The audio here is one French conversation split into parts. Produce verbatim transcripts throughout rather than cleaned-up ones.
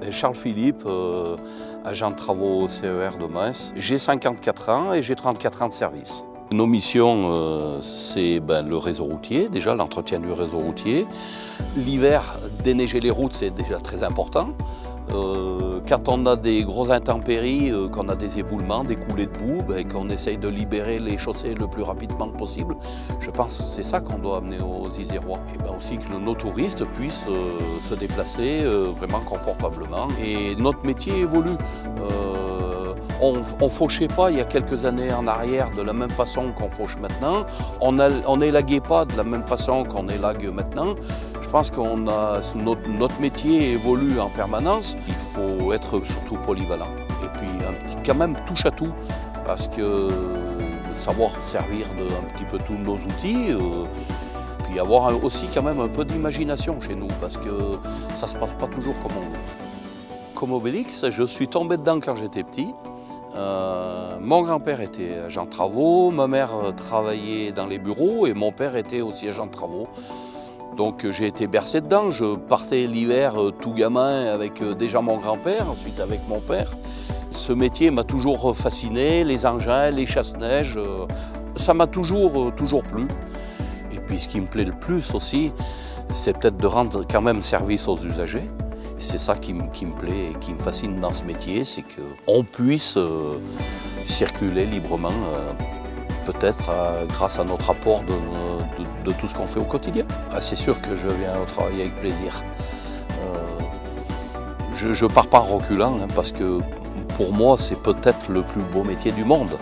Charles Philippe, euh, agent de travaux au C E R de Metz. J'ai cinquante-quatre ans et j'ai trente-quatre ans de service. Nos missions, euh, c'est ben, le réseau routier, déjà l'entretien du réseau routier. L'hiver, déneiger les routes, c'est déjà très important. Euh, quand on a des grosses intempéries, euh, qu'on a des éboulements, des coulées de boue, ben, qu'on essaye de libérer les chaussées le plus rapidement possible, je pense que c'est ça qu'on doit amener aux Isérois. Et ben aussi que nos touristes puissent euh, se déplacer euh, vraiment confortablement. Et notre métier évolue. Euh, on ne fauchait pas il y a quelques années en arrière de la même façon qu'on fauche maintenant. On n'élaguait pas de la même façon qu'on élague maintenant. Je pense que notre, notre métier évolue en permanence. Il faut être surtout polyvalent. Et puis un petit, quand même touche à tout. Parce que savoir servir de un petit peu tous nos outils. Euh, puis avoir aussi quand même un peu d'imagination chez nous. Parce que ça ne se passe pas toujours comme on veut. Comme Obélix, je suis tombé dedans quand j'étais petit. Euh, mon grand-père était agent de travaux, ma mère travaillait dans les bureaux et mon père était aussi agent de travaux. Donc j'ai été bercé dedans, je partais l'hiver tout gamin avec déjà mon grand-père, ensuite avec mon père. Ce métier m'a toujours fasciné, les engins, les chasse-neige, ça m'a toujours, toujours plu. Et puis ce qui me plaît le plus aussi, c'est peut-être de rendre quand même service aux usagers. C'est ça qui, qui me plaît et qui me fascine dans ce métier, c'est qu'on puisse euh, circuler librement, euh, peut-être euh, grâce à notre apport de, de, de tout ce qu'on fait au quotidien. Ah, c'est sûr que je viens au travail avec plaisir. Euh, je ne pars pas en reculant, hein, parce que pour moi, c'est peut-être le plus beau métier du monde.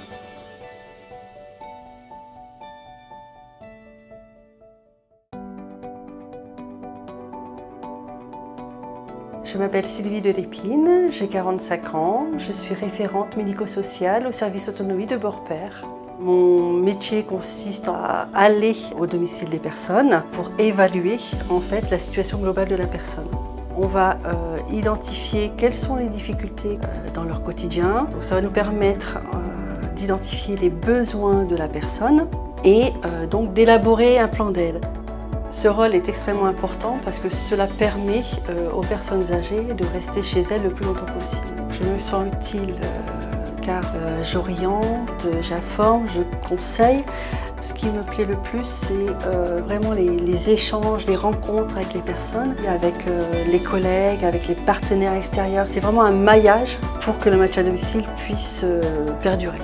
Je m'appelle Sylvie de Lépine, j'ai quarante-cinq ans, je suis référente médico-sociale au service autonomie de Beaurepaire. Mon métier consiste à aller au domicile des personnes pour évaluer en fait la situation globale de la personne. On va euh, identifier quelles sont les difficultés euh, dans leur quotidien. Donc, ça va nous permettre euh, d'identifier les besoins de la personne et euh, donc d'élaborer un plan d'aide. Ce rôle est extrêmement important parce que cela permet euh, aux personnes âgées de rester chez elles le plus longtemps possible. Je me sens utile euh, car euh, j'oriente, j'informe, je conseille. Ce qui me plaît le plus, c'est euh, vraiment les, les échanges, les rencontres avec les personnes, avec euh, les collègues, avec les partenaires extérieurs. C'est vraiment un maillage pour que le match à domicile puisse euh, perdurer.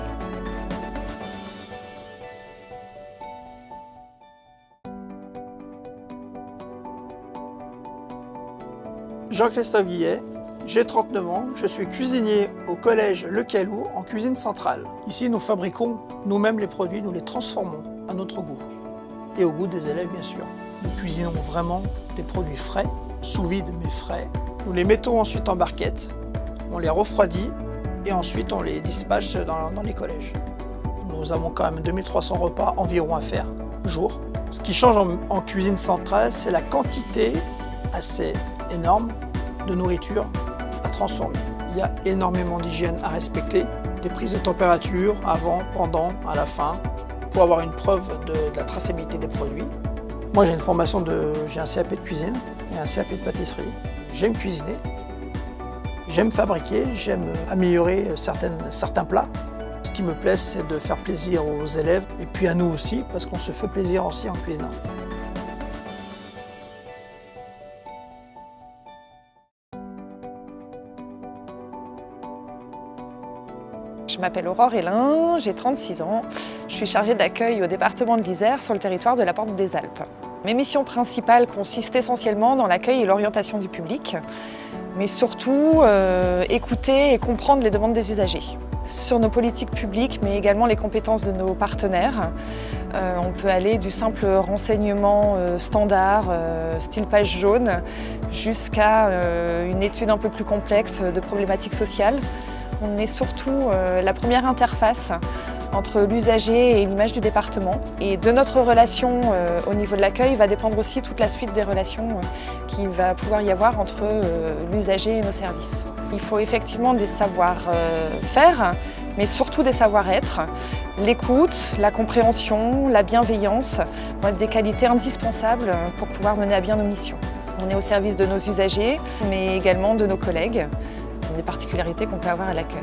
Jean-Christophe Guillet, j'ai trente-neuf ans, je suis cuisinier au collège Le Calou en cuisine centrale. Ici, nous fabriquons nous-mêmes les produits, nous les transformons à notre goût et au goût des élèves bien sûr. Nous cuisinons vraiment des produits frais, sous vide mais frais. Nous les mettons ensuite en barquette, on les refroidit et ensuite on les dispatche dans, dans les collèges. Nous avons quand même deux mille trois cents repas environ à faire, jour. Ce qui change en, en cuisine centrale, c'est la quantité assez énorme de nourriture à transformer. Il y a énormément d'hygiène à respecter, des prises de température avant, pendant, à la fin, pour avoir une preuve de, de la traçabilité des produits. Moi j'ai une formation de, j'ai un C A P de cuisine et un C A P de pâtisserie. J'aime cuisiner, j'aime fabriquer, j'aime améliorer certaines, certains plats. Ce qui me plaît, c'est de faire plaisir aux élèves et puis à nous aussi, parce qu'on se fait plaisir aussi en cuisinant. Je m'appelle Aurore Hélin, j'ai trente-six ans. Je suis chargée d'accueil au département de l'Isère sur le territoire de la Porte des Alpes. Mes missions principales consistent essentiellement dans l'accueil et l'orientation du public, mais surtout euh, écouter et comprendre les demandes des usagers. Sur nos politiques publiques, mais également les compétences de nos partenaires. Euh, on peut aller du simple renseignement euh, standard, euh, style page jaune, jusqu'à euh, une étude un peu plus complexe de problématiques sociales. On est surtout euh, la première interface entre l'usager et l'image du département. Et de notre relation euh, au niveau de l'accueil va dépendre aussi toute la suite des relations euh, qu'il va pouvoir y avoir entre euh, l'usager et nos services. Il faut effectivement des savoir-faire, mais surtout des savoir-être. L'écoute, la compréhension, la bienveillance vont être des qualités indispensables pour pouvoir mener à bien nos missions. On est au service de nos usagers, mais également de nos collègues. C'est une des particularités qu'on peut avoir à l'accueil.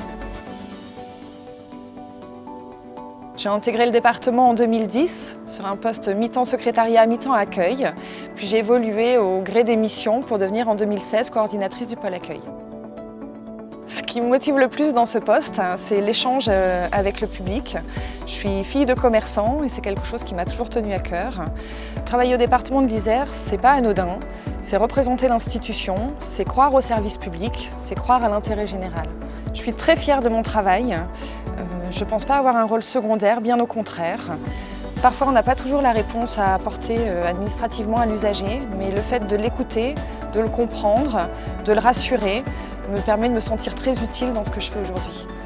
J'ai intégré le département en deux mille dix sur un poste mi-temps secrétariat, mi-temps accueil. Puis j'ai évolué au gré des missions pour devenir en deux mille seize coordinatrice du pôle accueil. Ce qui me motive le plus dans ce poste, c'est l'échange avec le public. Je suis fille de commerçant et c'est quelque chose qui m'a toujours tenue à cœur. Travailler au département de l'Isère, c'est pas anodin. C'est représenter l'institution, c'est croire au service public, c'est croire à l'intérêt général. Je suis très fière de mon travail. Euh, je ne pense pas avoir un rôle secondaire, bien au contraire. Parfois, on n'a pas toujours la réponse à apporter administrativement à l'usager, mais le fait de l'écouter, de le comprendre, de le rassurer, me permet de me sentir très utile dans ce que je fais aujourd'hui.